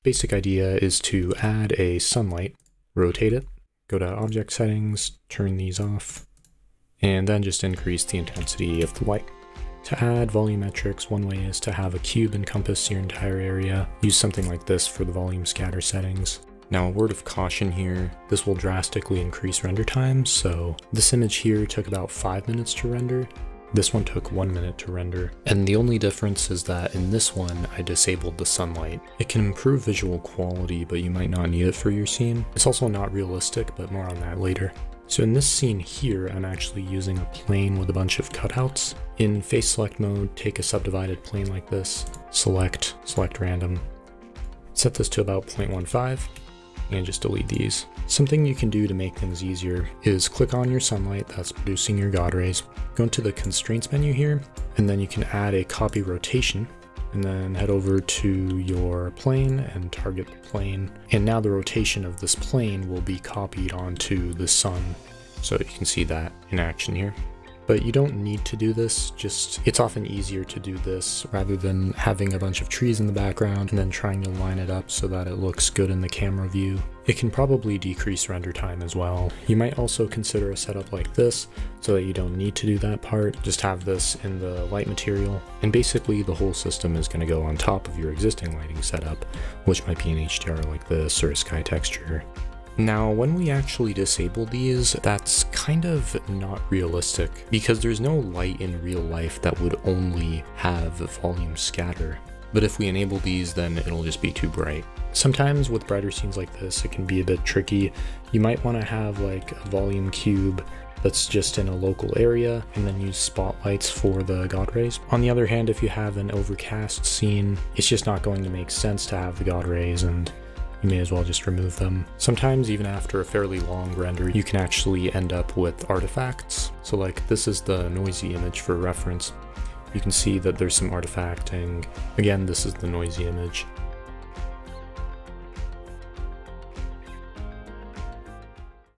Basic idea is to add a sunlight, rotate it, go to object settings, turn these off, and then just increase the intensity of the light. To add volumetrics, one way is to have a cube encompass your entire area. Use something like this for the volume scatter settings. Now, a word of caution here, this will drastically increase render time, so this image here took about 5 minutes to render. This one took 1 minute to render, and the only difference is that in this one, I disabled the sunlight. It can improve visual quality, but you might not need it for your scene. It's also not realistic, but more on that later. So in this scene here, I'm actually using a plane with a bunch of cutouts. In face select mode, take a subdivided plane like this, select random, set this to about 0.15, and just delete these. Something you can do to make things easier is click on your sunlight that's producing your God rays, go into the constraints menu here, and then you can add a copy rotation, and then head over to your plane and target the plane. And now the rotation of this plane will be copied onto the sun. So you can see that in action here. But you don't need to do this, it's often easier to do this rather than having a bunch of trees in the background and then trying to line it up so that it looks good in the camera view. It can probably decrease render time as well. You might also consider a setup like this so that you don't need to do that part. Just have this in the light material, and basically the whole system is going to go on top of your existing lighting setup, which might be an HDR like this or a sky texture. Now, when we actually disable these, that's kind of not realistic because there's no light in real life that would only have volume scatter. But if we enable these, then it'll just be too bright. Sometimes with brighter scenes like this, it can be a bit tricky. You might want to have like a volume cube that's just in a local area and then use spotlights for the God rays. On the other hand, if you have an overcast scene, it's just not going to make sense to have the God rays, and you may as well just remove them. Sometimes even after a fairly long render, you can actually end up with artifacts. So like this is the noisy image for reference. You can see that there's some artifacting. Again, this is the noisy image.